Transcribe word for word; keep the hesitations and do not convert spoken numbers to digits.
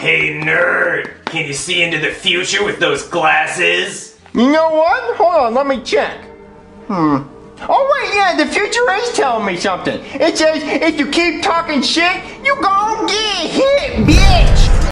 Hey nerd, can you see into the future with those glasses? You know what? Hold on, let me check. Hmm. Oh wait, yeah, the future is telling me something. It says if you keep talking shit, you gon' get hit, bitch!